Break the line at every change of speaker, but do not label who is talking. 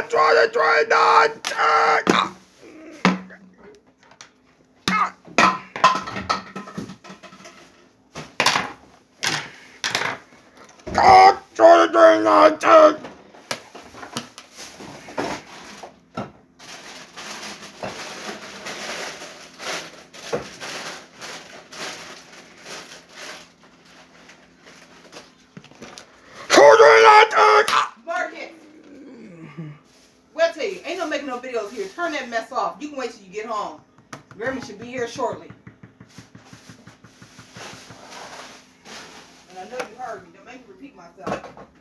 Marcus, well, tell you, ain't no making no videos here. Turn that mess off. You can wait till you get home. Grammy should be here shortly. And I know you heard me. Don't make me repeat myself.